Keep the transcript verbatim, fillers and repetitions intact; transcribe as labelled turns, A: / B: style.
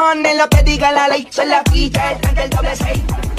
A: cojones lo que diga la ley. Soy la Peter, el doble seis.